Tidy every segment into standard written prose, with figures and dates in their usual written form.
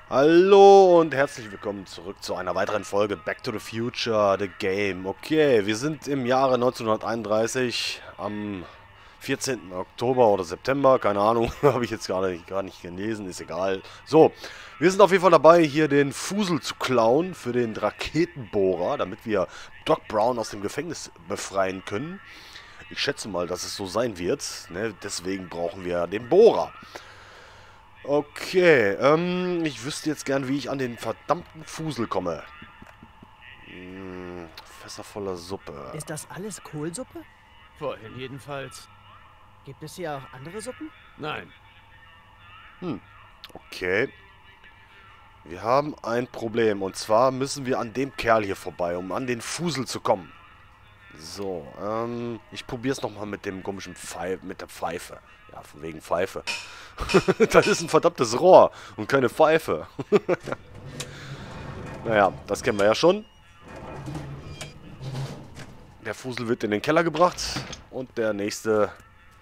Hallo und herzlich willkommen zurück zu einer weiteren Folge Back to the Future, The Game. Okay, wir sind im Jahre 1931 am 14. Oktober oder September, keine Ahnung, habe ich jetzt gar nicht gelesen, ist egal. So, wir sind auf jeden Fall dabei, hier den Fusel zu klauen für den Raketenbohrer, damit wir Doc Brown aus dem Gefängnis befreien können. Ich schätze mal, dass es so sein wird, ne? Deswegen brauchen wir den Bohrer. Okay, ich wüsste jetzt gern, wie ich an den verdammten Fusel komme. Fässer voller Suppe. Ist das alles Kohlsuppe? Vorhin jedenfalls. Gibt es hier auch andere Suppen? Nein. Okay. Wir haben ein Problem. Und zwar müssen wir an dem Kerl hier vorbei, um an den Fusel zu kommen. So, ich probiere es nochmal mit dem komischen mit der Pfeife. Ja, von wegen Pfeife. Das ist ein verdammtes Rohr und keine Pfeife. Naja, das kennen wir ja schon. Der Fusel wird in den Keller gebracht und der nächste...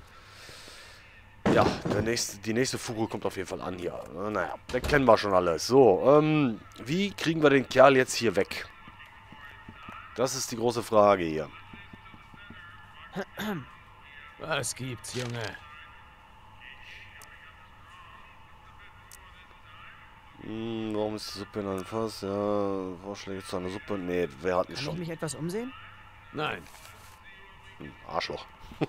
Ja, die nächste Fuhre kommt auf jeden Fall an hier. Naja, den kennen wir schon alles. So, wie kriegen wir den Kerl jetzt hier weg? Das ist die große Frage hier. Was gibt's, Junge? Warum ist die Suppe in einem Fass? Ja, Vorschläge zu einer Suppe? Nee, wer hat nicht Kann ich schon? mich etwas umsehen? Nein. Arschloch.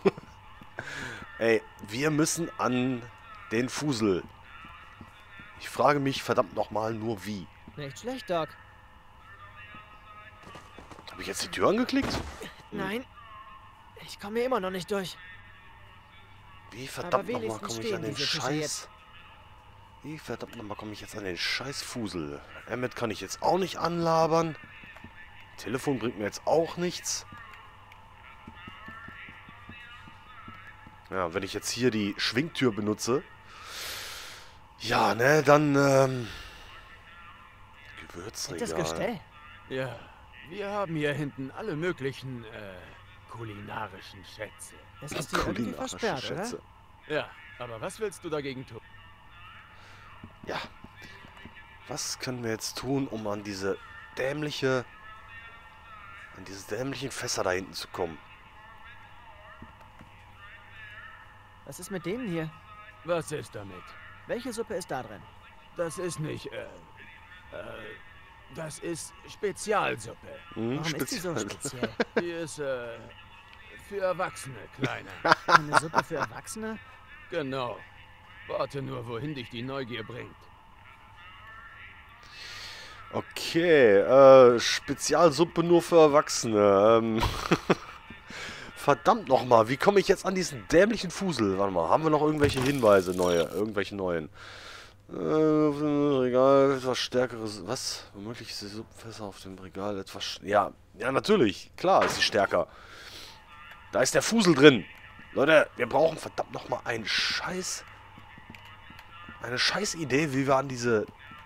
Ey, wir müssen an den Fusel. Ich frage mich verdammt nochmal nur wie. Nicht schlecht, Doc. Habe ich jetzt die Tür angeklickt? Nein. Ich komme hier immer noch nicht durch. Wie Aber verdammt nochmal wenigstens komme ich an stehen den diese Tische Scheiß... jetzt. Wie verdammt nochmal komme ich jetzt an den scheiß Fusel? Emmet kann ich jetzt auch nicht anlabern. Telefon bringt mir jetzt auch nichts. Ja, wenn ich jetzt hier die Schwingtür benutze. Ja, ne, dann, Das Gewürzregal. Gestell. Ja, wir haben hier hinten alle möglichen, kulinarischen Schätze. Das ist hier irgendwie Kulinarische versperrt, Schätze. Ja, aber was willst du dagegen tun? Ja. Was können wir jetzt tun, um an diese dämlichen Fässer da hinten zu kommen? Was ist mit denen hier? Was ist damit? Welche Suppe ist da drin? Das ist nicht, das ist Spezialsuppe. Warum ist die so speziell? Die ist, für Erwachsene, Kleiner. Eine Suppe für Erwachsene? Genau. Warte nur, wohin dich die Neugier bringt. Okay, Spezialsuppe nur für Erwachsene. Verdammt nochmal, wie komme ich jetzt an diesen dämlichen Fusel? Warte mal, haben wir noch irgendwelche Hinweise, irgendwelche neuen? Regal, etwas stärkeres. Was? Womöglich ist die Suppenfässer auf dem Regal etwas. Ja, natürlich, klar ist sie stärker. Da ist der Fusel drin. Leute, wir brauchen verdammt nochmal eine scheiß Idee, wie wir an diese...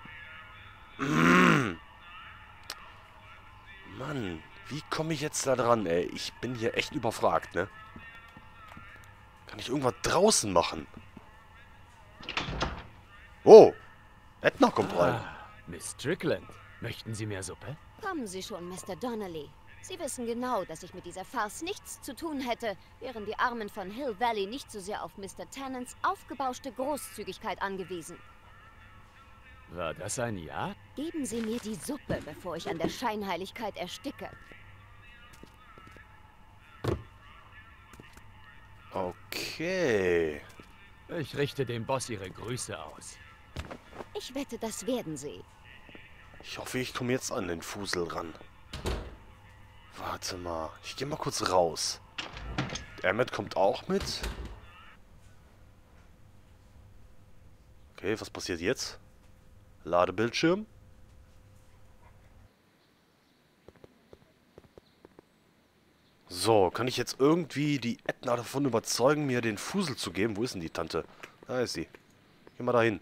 Mann, wie komme ich jetzt da dran, ey? Ich bin hier echt überfragt, ne? Kann ich irgendwas draußen machen? Oh! Edna kommt rein. Miss Strickland, möchten Sie mehr Suppe? Kommen Sie schon, Mr. Donnelly. Sie wissen genau, dass ich mit dieser Farce nichts zu tun hätte, wären die Armen von Hill Valley nicht so sehr auf Mr. Tennants aufgebauschte Großzügigkeit angewiesen. War das ein Ja? Geben Sie mir die Suppe, bevor ich an der Scheinheiligkeit ersticke. Okay. Ich richte dem Boss Ihre Grüße aus. Ich wette, das werden Sie. Ich hoffe, ich komme jetzt an den Fusel ran. Warte mal. Ich gehe mal kurz raus. Emmet kommt auch mit. Okay, was passiert jetzt? Ladebildschirm. So, kann ich jetzt irgendwie die Edna davon überzeugen, mir den Fusel zu geben? Wo ist denn die Tante? Da ist sie. Geh mal dahin.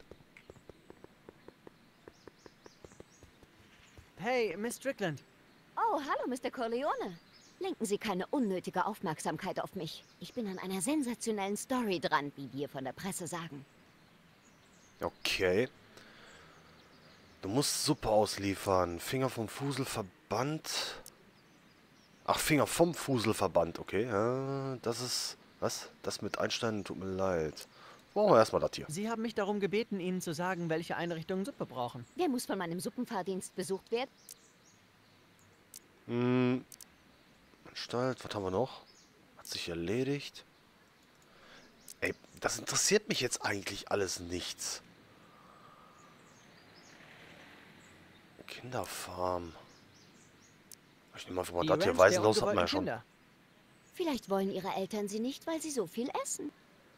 Hey, Miss Strickland. Oh, hallo, Mr. Corleone. Lenken Sie keine unnötige Aufmerksamkeit auf mich. Ich bin an einer sensationellen Story dran, wie wir von der Presse sagen. Okay. Du musst Suppe ausliefern. Finger vom Fuselverband. Ach, Finger vom Fuselverband. Okay, ja, das ist... Was? Das mit Einsteinen tut mir leid. Brauchen wir erstmal das hier. Sie haben mich darum gebeten, Ihnen zu sagen, welche Einrichtungen Suppe brauchen. Wer muss von meinem Suppenfahrdienst besucht werden? Anstalt, was haben wir noch? Hat sich erledigt. Ey, das interessiert mich jetzt eigentlich alles nichts. Kinderfarm. Ich nehme einfach mal das hier. Ranch der Waisenhaus hatten wir ja ungewollten schon. Kinder. Vielleicht wollen ihre Eltern sie nicht, weil sie so viel essen.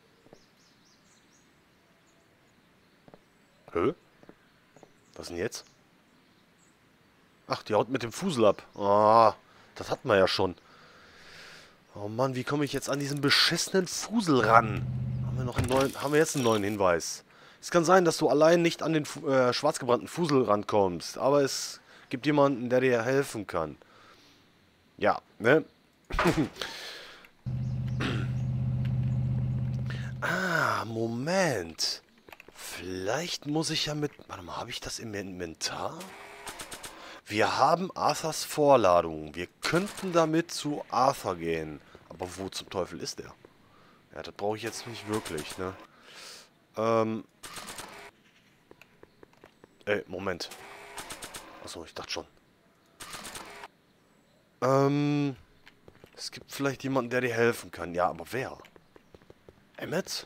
Hä? Was denn jetzt? Ach, die haut mit dem Fusel ab. Ah, das hatten wir ja schon. Oh Mann, wie komme ich jetzt an diesen beschissenen Fusel ran? Haben wir jetzt einen neuen Hinweis? Es kann sein, dass du allein nicht an den schwarzgebrannten Fusel rankommst, aber es gibt jemanden, der dir helfen kann. Ja, ne? Ah, Moment. Vielleicht muss ich ja mit... Warte mal, habe ich das im Inventar? Wir haben Arthurs Vorladung. Wir könnten damit zu Arthur gehen. Aber wo zum Teufel ist der? Ja, das brauche ich jetzt nicht wirklich, ne? Moment. Achso, ich dachte schon. Es gibt vielleicht jemanden, der dir helfen kann. Ja, aber wer? Emmett?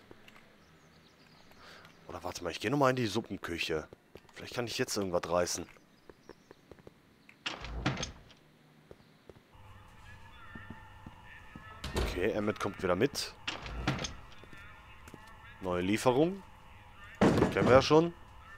Oder warte mal, ich gehe nochmal in die Suppenküche. Vielleicht kann ich jetzt irgendwas reißen. Okay, Emmett kommt wieder mit. Neue Lieferung. Kennen wir ja schon.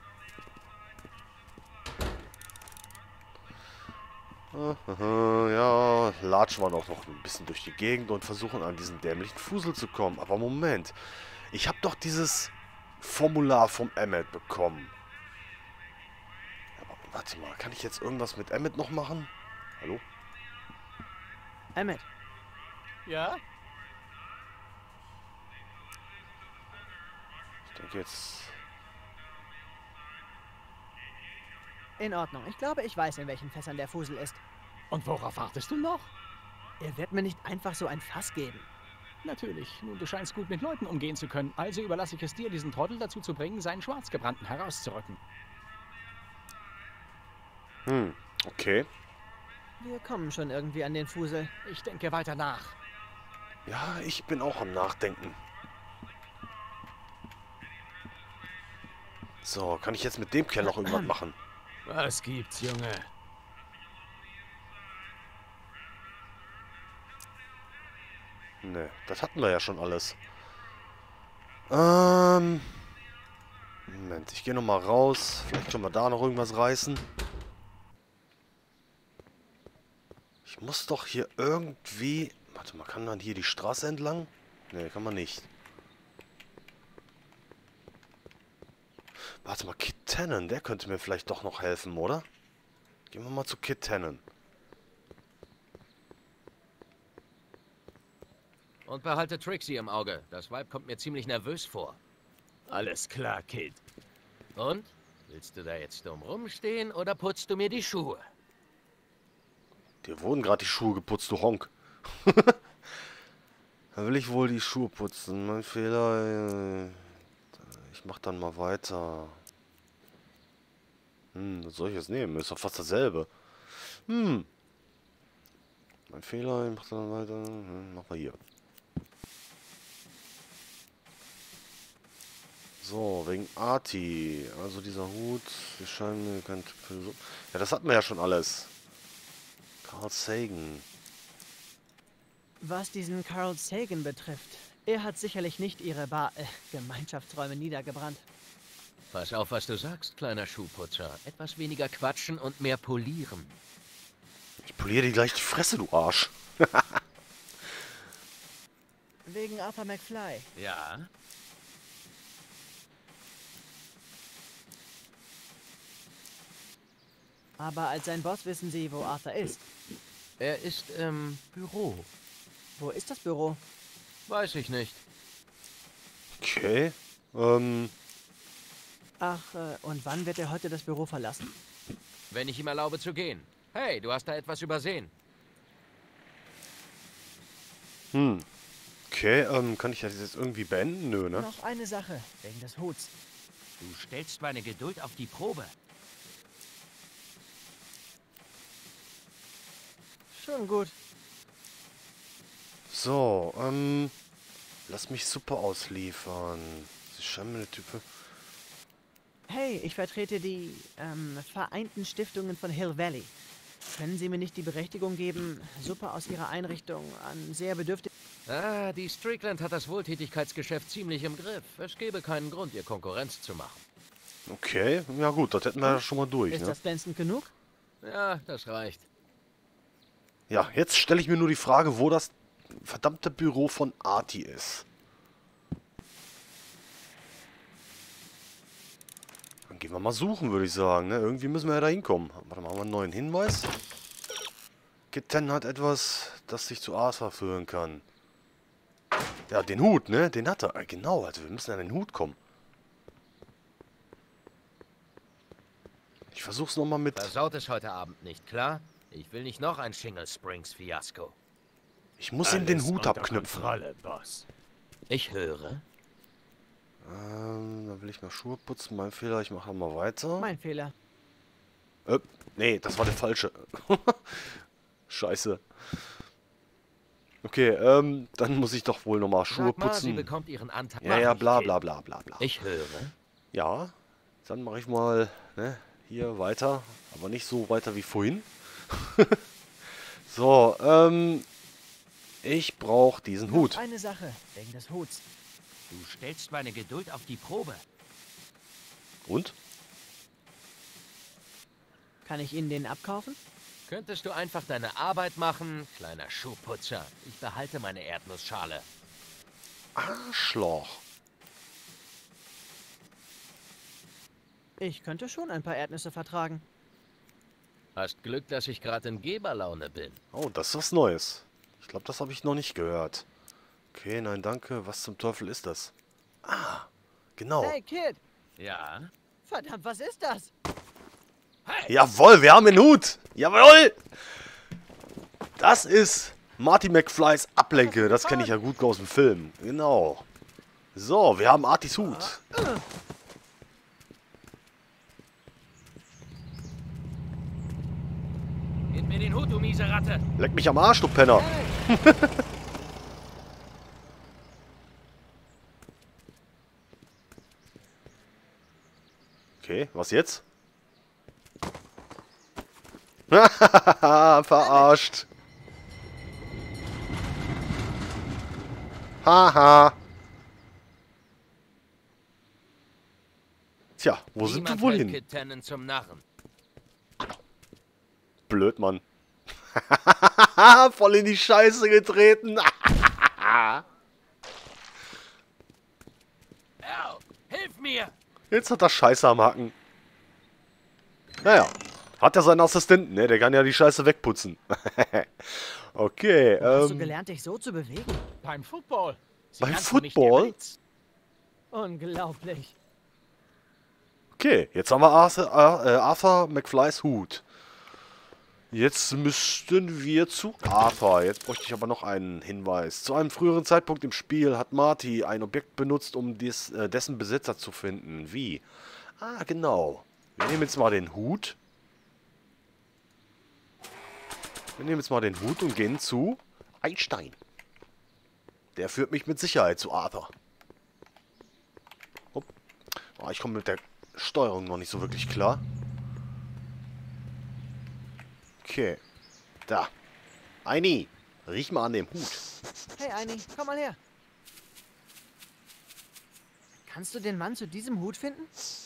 Ja, latschen wir noch ein bisschen durch die Gegend und versuchen an diesen dämlichen Fusel zu kommen. Aber Moment. Ich habe doch dieses Formular vom Emmett bekommen. Aber warte mal, kann ich jetzt irgendwas mit Emmett noch machen? Hallo? Emmett, Ja? Ich denke jetzt... in Ordnung. Ich glaube, ich weiß, in welchen Fässern der Fusel ist. Und worauf wartest du noch? Er wird mir nicht einfach so ein Fass geben. Natürlich. Nun, du scheinst gut mit Leuten umgehen zu können. Also überlasse ich es dir, diesen Trottel dazu zu bringen, seinen Schwarzgebrannten herauszurücken. Okay. Wir kommen schon irgendwie an den Fusel. Ich denke weiter nach. Ja, ich bin auch am Nachdenken. So, kann ich jetzt mit dem Kerl noch irgendwas machen? Was gibt's, Junge? Ne, das hatten wir ja schon alles. Moment, ich gehe nochmal raus. Vielleicht können wir da noch irgendwas reißen. Ich muss doch hier irgendwie... Warte mal, kann man hier die Straße entlang? Ne, kann man nicht. Warte mal, Kid Tannen, der könnte mir vielleicht doch noch helfen, oder? Gehen wir mal zu Kid Tannen. Und behalte Trixie im Auge. Das Weib kommt mir ziemlich nervös vor. Alles klar, Kid. Und? Willst du da jetzt dumm rumstehen oder putzt du mir die Schuhe? Dir wurden gerade die Schuhe geputzt, du Honk. Da will ich wohl die Schuhe putzen. Mein Fehler. Ich mach dann mal weiter. Was soll ich jetzt nehmen? Ist doch fast dasselbe. Mein Fehler, ich mach dann weiter. Machen wir hier. So, wegen Arti. Also dieser Hut. Wir scheinen kein Typ für so. Ja, das hatten wir ja schon alles. Carl Sagan. Was diesen Carl Sagan betrifft, er hat sicherlich nicht ihre Gemeinschaftsräume niedergebrannt. Pass auf, was du sagst, kleiner Schuhputzer. Etwas weniger quatschen und mehr polieren. Ich poliere dir gleich die Fresse, du Arsch. Wegen Arthur McFly. Ja? Aber als sein Boss wissen Sie, wo Arthur ist. Er ist im Büro. Wo ist das Büro? Weiß ich nicht. Okay. Ach, und wann wird er heute das Büro verlassen? Wenn ich ihm erlaube zu gehen. Hey, du hast da etwas übersehen. Okay, kann ich das jetzt irgendwie beenden? Nö, ne? Noch eine Sache, wegen des Huts. Du stellst meine Geduld auf die Probe. Schon gut. So, lass mich Suppe ausliefern. Die Schimmeltype. Hey, ich vertrete die, Vereinten Stiftungen von Hill Valley. Können Sie mir nicht die Berechtigung geben, Suppe aus Ihrer Einrichtung an sehr bedürftige... Ah, die Strickland hat das Wohltätigkeitsgeschäft ziemlich im Griff. Es gäbe keinen Grund, ihr Konkurrenz zu machen. Okay, ja gut, das hätten wir ja schon mal durch, Ist ne? das glänzend genug? Ja, das reicht. Ja, jetzt stelle ich mir nur die Frage, wo das verdammte Büro von Artie ist. Dann gehen wir mal suchen, würde ich sagen, ne? Irgendwie müssen wir ja da hinkommen. Warte mal, haben wir einen neuen Hinweis? Kitten hat etwas, das sich zu Arthur führen kann. Ja, den Hut, ne? Den hat er. Genau, also wir müssen an den Hut kommen. Ich versuch's nochmal mit... Versaut es heute Abend nicht, klar? Ich will nicht noch ein Shingle Springs Fiasko. Ich muss ihm den Hut abknüpfen. Boss. Ich höre. Da will ich mal Schuhe putzen. Mein Fehler, ich mache mal weiter. Mein Fehler. Nee, das war der falsche. Scheiße. Okay, dann muss ich doch wohl nochmal Schuhe Sag mal, sie putzen. bekommt ihren Anteil. Ja, ja, bla bla bla bla bla. Ich höre. Ja, dann mache ich mal, ne, hier weiter. Aber nicht so weiter wie vorhin. So, ich brauche diesen Hut. Noch eine Sache, wegen des Huts. Du stellst meine Geduld auf die Probe. Und? Kann ich Ihnen den abkaufen? Könntest du einfach deine Arbeit machen, kleiner Schuhputzer? Ich behalte meine Erdnussschale. Arschloch. Ich könnte schon ein paar Erdnüsse vertragen. Hast Glück, dass ich gerade in Geberlaune bin. Oh, das ist was Neues. Ich glaube, das habe ich noch nicht gehört. Okay, nein, danke. Was zum Teufel ist das? Ah, genau. Hey, Kid! Ja? Verdammt, was ist das? Jawohl, wir haben den Hut. Jawohl. Das ist Marty McFlys Ablenke. Das kenne ich ja gut aus dem Film. Genau. So, wir haben Artis Hut. Gib mir den Hut, du miese Ratte. Leck mich am Arsch, du Penner. Okay, was jetzt? Verarscht. Haha. Tja, wo sind wir Niemand wohl hält hin? Kid Tannen zum Narren. Blöd, Mann. Voll in die Scheiße getreten. Al, hilf mir! Jetzt hat er Scheiße am Hacken. Naja, hat er seinen Assistenten, ne? Der kann ja die Scheiße wegputzen. Okay, Hast du gelernt, dich so zu bewegen? Beim Football. Sie Beim lernten nicht Football? ihr Witz. Unglaublich. Okay, jetzt haben wir Arthur McFlys Hut. Jetzt müssten wir zu Arthur. Jetzt bräuchte ich aber noch einen Hinweis. Zu einem früheren Zeitpunkt im Spiel hat Marty ein Objekt benutzt, um dessen Besitzer zu finden. Wie? Ah, genau. Wir nehmen jetzt mal den Hut. Wir nehmen jetzt mal den Hut und gehen zu Einstein. Der führt mich mit Sicherheit zu Arthur. Hopp. Oh, ich komme mit der Steuerung noch nicht so wirklich klar. Okay. Da. Eini, riech mal an dem Hut. Hey, Eini, komm mal her. Kannst du den Mann zu diesem Hut finden?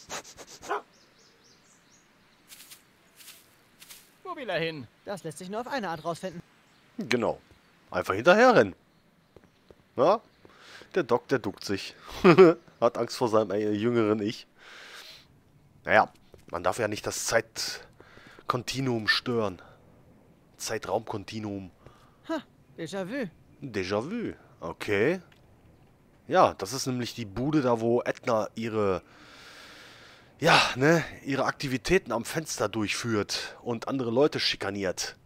Wo will er hin? Das lässt sich nur auf eine Art rausfinden. Genau. Einfach hinterher rennen. Na? Der Doc, der duckt sich. Hat Angst vor seinem jüngeren Ich. Naja, man darf ja nicht das Zeitkontinuum stören. Zeitraumkontinuum. Ha, Déjà-vu. Déjà-vu. Okay. Ja, das ist nämlich die Bude da, wo Edna ihre ja, ne, ihre Aktivitäten am Fenster durchführt und andere Leute schikaniert.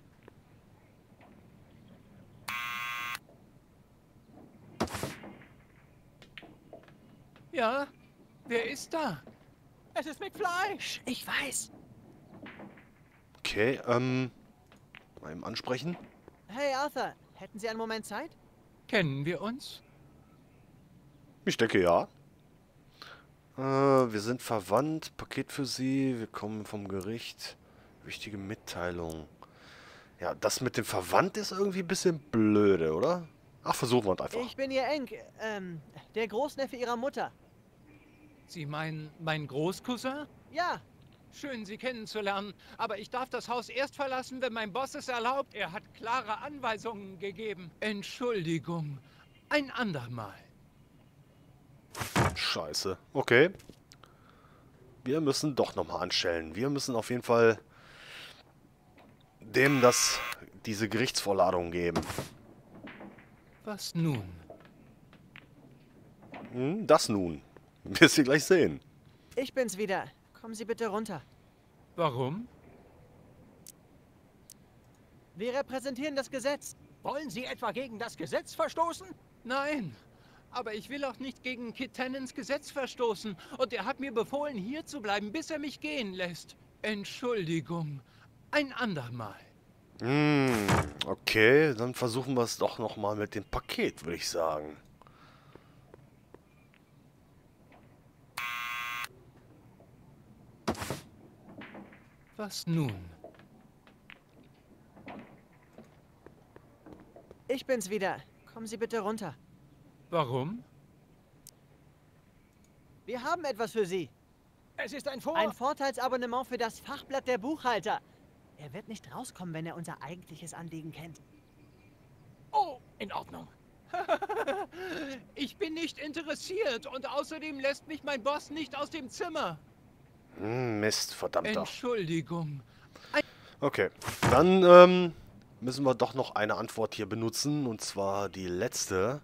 Ja? Wer ist da? Es ist McFly! Ich weiß. Okay, mal eben ansprechen. Hey, Arthur, hätten Sie einen Moment Zeit? Kennen wir uns? Ich denke ja. Wir sind verwandt. Paket für Sie. Wir kommen vom Gericht. Wichtige Mitteilung. Ja, das mit dem Verwandt ist irgendwie ein bisschen blöde, oder? Ach, versuchen wir es einfach. Ich bin Ihr Enk, der Großneffe Ihrer Mutter. Sie meinen mein Großcousin? Ja, Schön, Sie kennenzulernen. Aber ich darf das Haus erst verlassen, wenn mein Boss es erlaubt. Er hat klare Anweisungen gegeben. Entschuldigung. Ein andermal. Scheiße. Okay. Wir müssen doch nochmal anstellen. Wir müssen auf jeden Fall dem diese Gerichtsvorladung geben. Was nun? Das nun. Wirst du gleich sehen. ich bin's wieder. Kommen Sie bitte runter. Warum? Wir repräsentieren das Gesetz. Wollen Sie etwa gegen das Gesetz verstoßen? Nein. Aber ich will auch nicht gegen Kit Tennants Gesetz verstoßen. Und er hat mir befohlen, hier zu bleiben, bis er mich gehen lässt. Entschuldigung. Ein andermal. Okay, dann versuchen wir es doch nochmal mit dem Paket, würde ich sagen. Was nun? Ich bin's wieder. Kommen Sie bitte runter. Warum? Wir haben etwas für Sie. Es ist ein Ein Vorteilsabonnement für das Fachblatt der Buchhalter. Er wird nicht rauskommen, wenn er unser eigentliches Anliegen kennt. Oh, in Ordnung. Ich bin nicht interessiert und außerdem lässt mich mein Boss nicht aus dem Zimmer. Mist, verdammter. Entschuldigung. Okay, dann müssen wir doch noch eine Antwort hier benutzen, und zwar die letzte.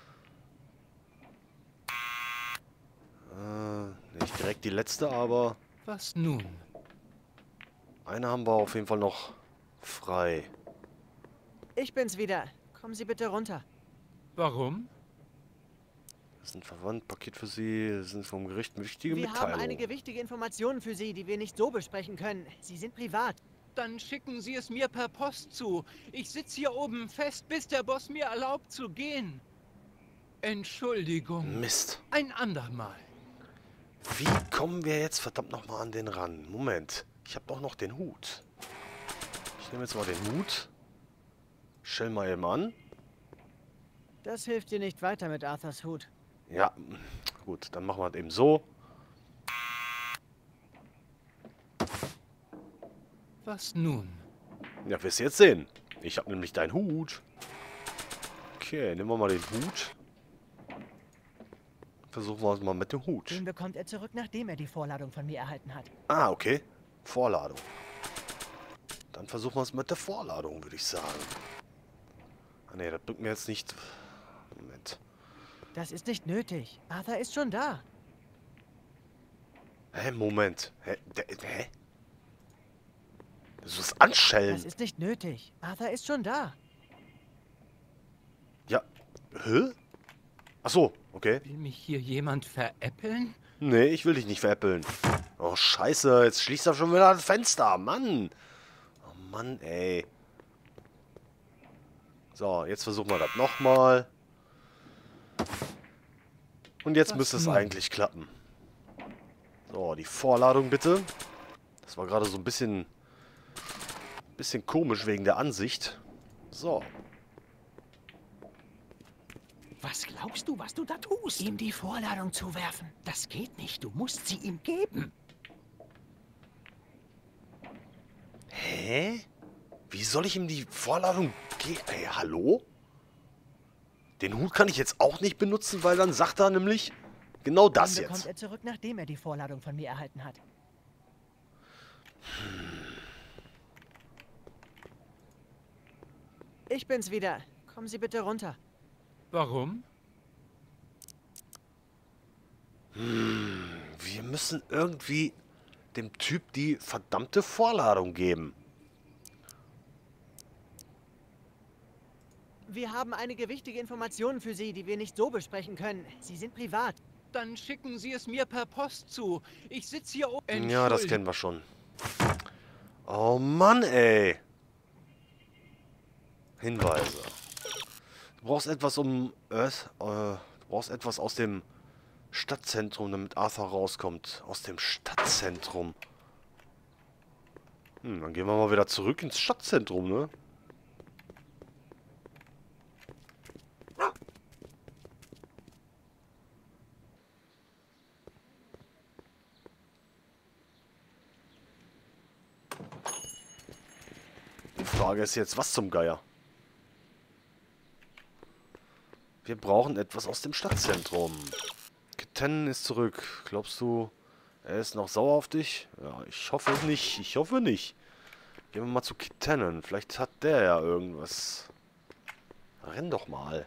Nicht direkt die letzte, aber Was nun? eine haben wir auf jeden Fall noch frei. Ich bin's wieder. Kommen Sie bitte runter. Warum? Wir sind verwandt, Paket für Sie, wir sind vom Gericht wichtige Wir haben Mitteilung. einige wichtige Informationen für Sie, die wir nicht so besprechen können. Sie sind privat. Dann schicken Sie es mir per Post zu. Ich sitze hier oben fest, bis der Boss mir erlaubt zu gehen. Entschuldigung. Mist. Ein andermal. Wie kommen wir jetzt verdammt nochmal an den ran? Moment, ich habe doch noch den Hut. Ich nehme jetzt mal den Hut. Stell mal eben an. Das hilft dir nicht weiter mit Arthurs Hut. Ja, gut, dann machen wir es eben so. Was nun? Ja, wirst du jetzt sehen. Ich habe nämlich deinen Hut. Okay, nehmen wir mal den Hut. Versuchen wir es mal mit dem Hut. Den bekommt er zurück, nachdem er die Vorladung von mir erhalten hat. Ah, okay. Vorladung. Dann versuchen wir es mit der Vorladung, würde ich sagen. Ah, ne, das bringt mir jetzt nicht... Moment. Das ist nicht nötig. Arthur ist schon da. Hä, Moment. Hä? Du sollst anschellen. Das ist nicht nötig. Arthur ist schon da. Ja. Hä? Ach so, okay. Will mich hier jemand veräppeln? Nee, ich will dich nicht veräppeln. Oh, scheiße. Jetzt schließt er schon wieder das Fenster. Mann. Oh, Mann, ey. So, jetzt versuchen wir das nochmal. Und jetzt Was müsste es nun? eigentlich klappen. So, die Vorladung bitte. Das war gerade so ein bisschen komisch wegen der Ansicht. So. Was glaubst du, was du da tust? Ihm die Vorladung zuwerfen. Das geht nicht. Du musst sie ihm geben. Hä? Wie soll ich ihm die Vorladung geben? Ey, hallo? Den Hut kann ich jetzt auch nicht benutzen, weil dann sagt er nämlich genau das Den bekommt jetzt. er zurück, nachdem er die Vorladung von mir erhalten hat. Ich bin's wieder. Kommen Sie bitte runter. Warum? Wir müssen irgendwie dem Typ die verdammte Vorladung geben. Wir haben einige wichtige Informationen für Sie, die wir nicht so besprechen können. Sie sind privat. Dann schicken Sie es mir per Post zu. Ich sitze hier oben. Ja, das kennen wir schon. Oh Mann, ey. Hinweise. Du brauchst etwas du brauchst etwas aus dem Stadtzentrum, damit Arthur rauskommt. Aus dem Stadtzentrum. Dann gehen wir mal wieder zurück ins Stadtzentrum, ne? Die Frage ist jetzt, was zum Geier? Wir brauchen etwas aus dem Stadtzentrum. Kitten ist zurück. Glaubst du, er ist noch sauer auf dich? Ja, ich hoffe nicht. Ich hoffe nicht. Gehen wir mal zu Kitten. Vielleicht hat der ja irgendwas. Renn doch mal.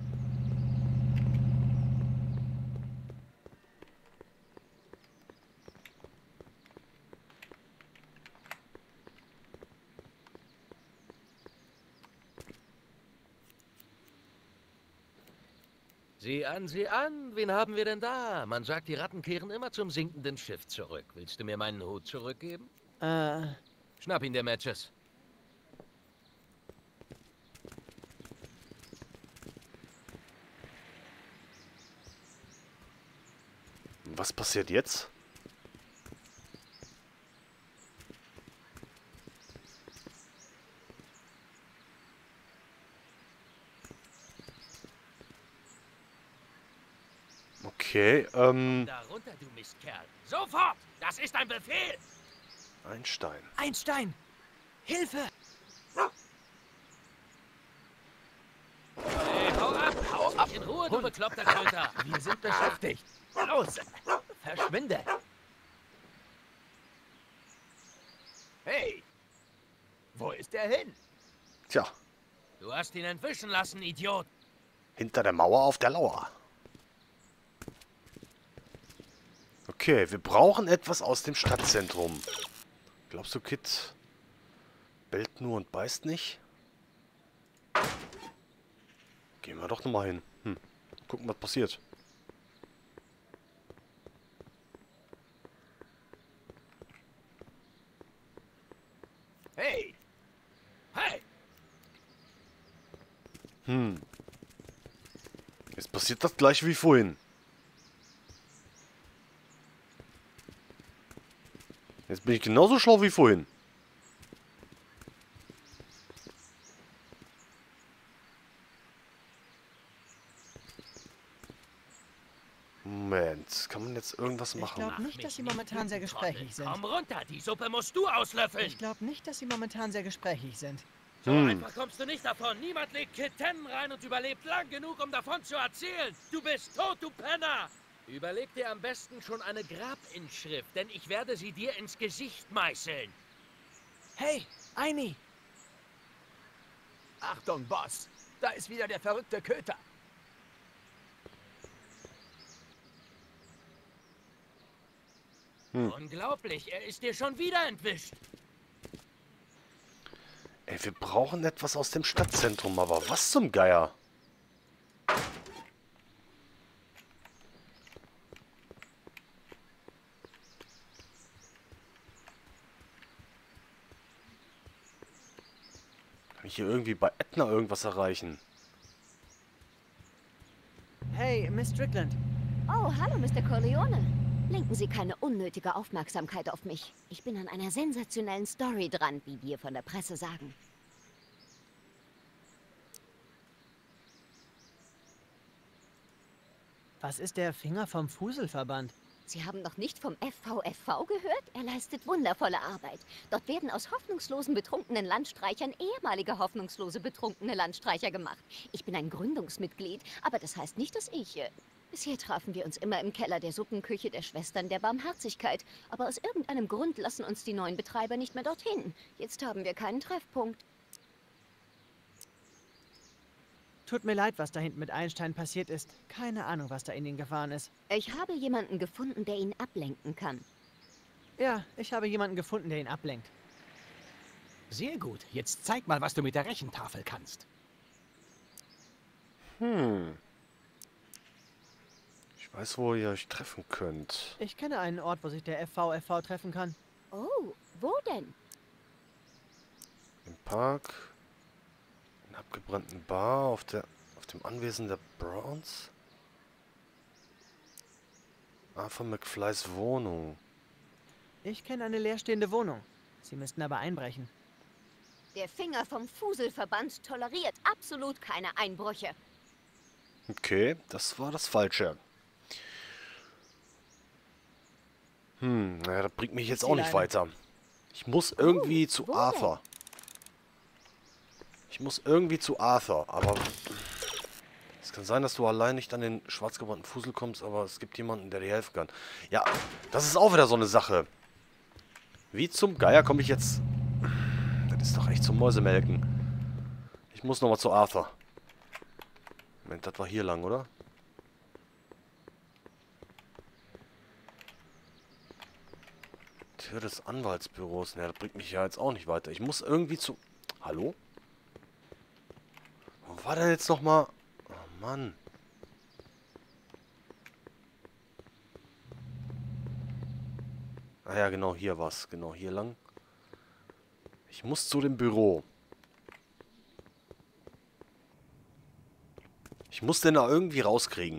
Sieh an, wen haben wir denn da? Man sagt, die Ratten kehren immer zum sinkenden Schiff zurück. Willst du mir meinen Hut zurückgeben? Schnapp ihn, der Matches. Was passiert jetzt? Okay, Da runter, du Mistkerl. Sofort! Das ist ein Befehl! ein Stein. Ein Stein! Hilfe! Hey, hau ab! Hau ab! In Ruhe, du bekloppter Köter! Wir sind beschäftigt. Los, verschwinde. Hey, wo ist er hin? Tja, Du hast ihn entwischen lassen, Idiot! hinter der Mauer auf der Lauer. Okay, wir brauchen etwas aus dem Stadtzentrum. Glaubst du, Kid bellt nur und beißt nicht? Gehen wir doch nochmal hin. Gucken, was passiert. Hey, hey, Jetzt passiert das gleiche wie vorhin. Jetzt bin ich genauso schlau wie vorhin. Moment, kann man jetzt irgendwas Ich machen? glaube nicht, dass Sie momentan sehr gesprächig sind. Komm runter, die Suppe musst du auslöffeln! Ich glaube nicht, dass Sie momentan sehr gesprächig sind. So einfach kommst du nicht davon. Niemand legt Kitten rein und überlebt lang genug, um davon zu erzählen. Du bist tot, du Penner! Überleg dir am besten schon eine Grabinschrift, denn ich werde sie dir ins Gesicht meißeln. Hey, Aini! Achtung, Boss. Da ist wieder der verrückte Köter. Unglaublich, er ist dir schon wieder entwischt. Ey, wir brauchen etwas aus dem Stadtzentrum, aber was zum Geier? Kann ich hier irgendwie bei Ätna irgendwas erreichen? Hey, Miss Strickland. Oh, hallo, Mr. Corleone. Lenken Sie keine unnötige Aufmerksamkeit auf mich. Ich bin an einer sensationellen Story dran, wie wir von der Presse sagen. Was ist der Finger vom Fuselverband? Sie haben noch nicht vom FVFV gehört? Er leistet wundervolle Arbeit. Dort werden aus hoffnungslosen betrunkenen Landstreichern ehemalige hoffnungslose betrunkene Landstreicher gemacht. Ich bin ein Gründungsmitglied, aber das heißt nicht, dass ich... Bisher trafen wir uns immer im Keller der Suppenküche der Schwestern der Barmherzigkeit. Aber aus irgendeinem Grund lassen uns die neuen Betreiber nicht mehr dorthin. Jetzt haben wir keinen Treffpunkt. Tut mir leid, was da hinten mit Einstein passiert ist. Keine Ahnung, was da in ihn gefahren ist. Ich habe jemanden gefunden, der ihn ablenken kann. Ja, ich habe jemanden gefunden, der ihn ablenkt. Sehr gut. Jetzt zeig mal, was du mit der Rechentafel kannst. Ich weiß, wo ihr euch treffen könnt. Ich kenne einen Ort, wo sich der FVFV treffen kann. Oh, wo denn? Im Park. In der abgebrannten Bar. Auf dem Anwesen der Browns. Arthur McFlys Wohnung. Ich kenne eine leerstehende Wohnung. Sie müssten aber einbrechen. Der Finger vom Fuselverband toleriert absolut keine Einbrüche. Okay, das war das Falsche. Naja, das bringt mich jetzt auch nicht weiter. Ich muss irgendwie zu wo Arthur. Ich muss irgendwie zu Arthur, aber... Es kann sein, dass du allein nicht an den schwarzgebrannten Fusel kommst, aber es gibt jemanden, der dir helfen kann. Ja, das ist auch wieder so eine Sache. Wie zum Geier komme ich jetzt... Das ist doch echt zum Mäusemelken. Ich muss nochmal zu Arthur. Moment, das war hier lang, oder? Tür des Anwaltsbüros. Ne, das bringt mich ja jetzt auch nicht weiter. Ich muss irgendwie zu... Hallo? Wo war denn jetzt nochmal... Oh, Mann. Ah ja, genau, hier war's. Genau, hier lang. Ich muss zu dem Büro. Ich muss den da irgendwie rauskriegen.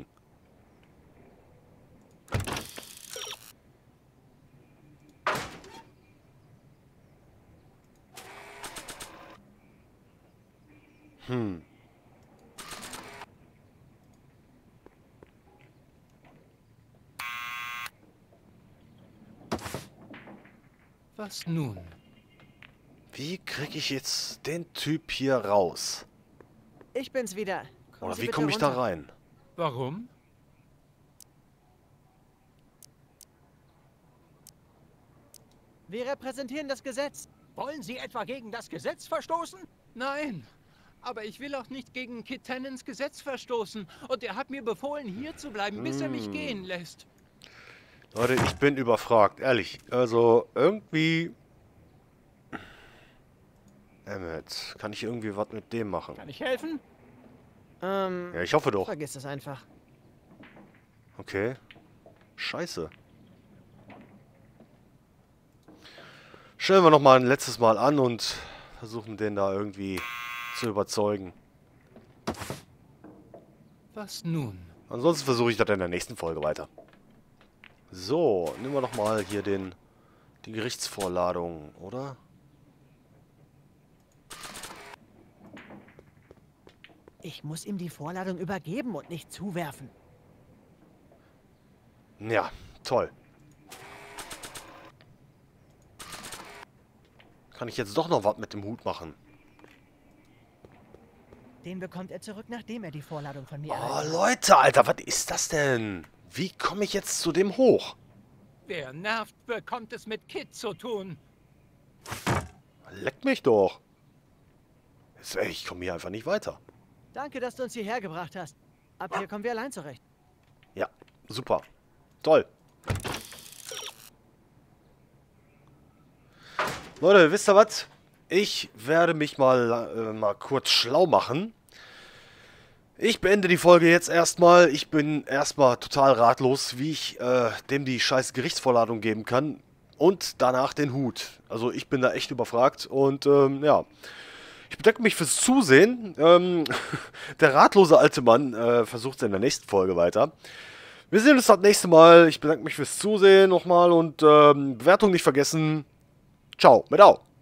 Was nun? Wie kriege ich jetzt den Typ hier raus? Ich bin's wieder. Kommen Oder Sie wie bitte komme ich da runter. rein? Warum? Wir repräsentieren das Gesetz. Wollen Sie etwa gegen das Gesetz verstoßen? Nein. Aber ich will auch nicht gegen Kit Tennants Gesetz verstoßen. Und er hat mir befohlen, hier zu bleiben, bis er mich gehen lässt. Leute, ich bin überfragt, ehrlich. Also, irgendwie... Emmet, kann ich irgendwie was mit dem machen? Kann ich helfen? Ja, ich hoffe doch. Vergiss es einfach. Okay. Scheiße. Stellen wir nochmal ein letztes Mal an und versuchen den da irgendwie zu überzeugen. Was nun? Ansonsten versuche ich das in der nächsten Folge weiter. So, nehmen wir doch mal hier die Gerichtsvorladung, oder? Ich muss ihm die Vorladung übergeben und nicht zuwerfen. Ja, toll. Kann ich jetzt doch noch was mit dem Hut machen? Den bekommt er zurück, nachdem er die Vorladung von mir Oh, erhalten hat. Leute, Alter, was ist das denn? Wie komme ich jetzt zu dem hoch? Wer nervt, bekommt es mit Kit zu tun. Leck mich doch. Ich komme hier einfach nicht weiter. Danke, dass du uns hierher gebracht hast. Ab hier kommen wir allein zurecht. Ja, super. Toll. Leute, wisst ihr was? Ich werde mich mal kurz schlau machen. Ich beende die Folge jetzt erstmal. Ich bin erstmal total ratlos, wie ich dem die scheiß Gerichtsvorladung geben kann. Und danach den Hut. Also ich bin da echt überfragt. Und ja, ich bedanke mich fürs Zusehen. Der ratlose alte Mann versucht es in der nächsten Folge weiter. Wir sehen uns das nächste Mal. Ich bedanke mich fürs Zusehen nochmal und Bewertung nicht vergessen. Ciao, mit Au.